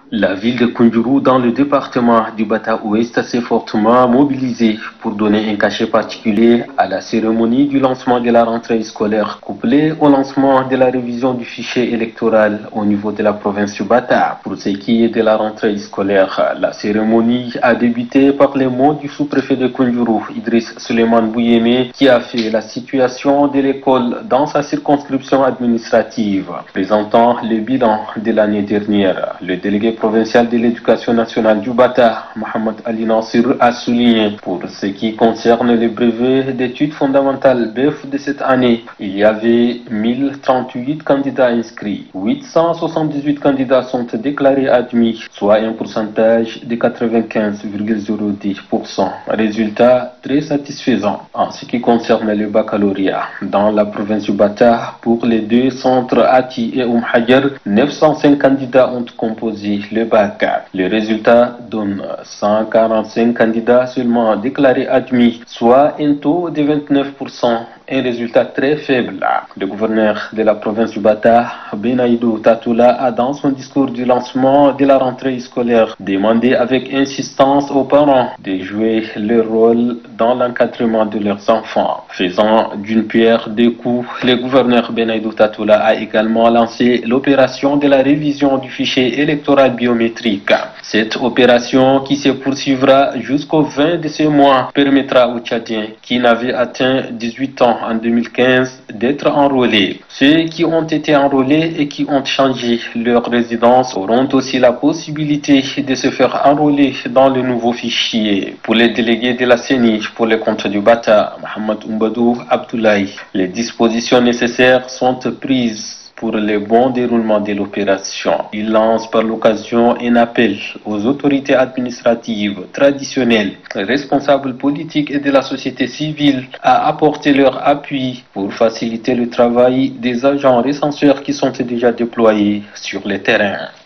La ville de Koundourou, dans le département du Bata-Ouest, s'est fortement mobilisée pour donner un cachet particulier à la cérémonie du lancement de la rentrée scolaire, couplée au lancement de la révision du fichier électoral au niveau de la province du Bata. Pour ce qui est de la rentrée scolaire, la cérémonie a débuté par les mots du sous-préfet de Koundourou, Idriss Suleiman Bouyeme, qui a fait la situation de l'école dans sa circonscription administrative, présentant le bilan de l'année dernière. Le délégué provincial de l'éducation nationale du Bata, Mohamed Ali Nassir, a souligné pour ce qui concerne le brevet d'études fondamentales BEF de cette année, il y avait 1038 candidats inscrits. 878 candidats sont déclarés admis, soit un pourcentage de 95,010%. Résultat très satisfaisant. En ce qui concerne le baccalauréat, dans la province du Bata, pour les deux centres Ati et Hajar, 905 candidats ont composé le bac. Le résultat donne 145 candidats seulement déclarés admis, soit un taux de 29%. Un résultat très faible. Le gouverneur de la province du Bata, Benaïdou Tatoula, a dans son discours du lancement de la rentrée scolaire demandé avec insistance aux parents de jouer leur rôle dans l'encadrement de leurs enfants. Faisant d'une pierre deux coups, le gouverneur Benaïdou Tatoula a également lancé l'opération de la révision du fichier électoral biométrique. Cette opération, qui se poursuivra jusqu'au 20 de ce mois, permettra aux Tchadiens qui n'avaient atteint 18 ans en 2015 d'être enrôlés. Ceux qui ont été enrôlés et qui ont changé leur résidence auront aussi la possibilité de se faire enrôler dans le nouveau fichier. Pour les délégués de la CENI pour le compte du Bata, Mohamed Oumbadou Abdoulaye, les dispositions nécessaires sont prises pour le bon déroulement de l'opération. Il lance par l'occasion un appel aux autorités administratives traditionnelles, responsables politiques et de la société civile à apporter leur appui pour faciliter le travail des agents recenseurs qui sont déjà déployés sur le terrain.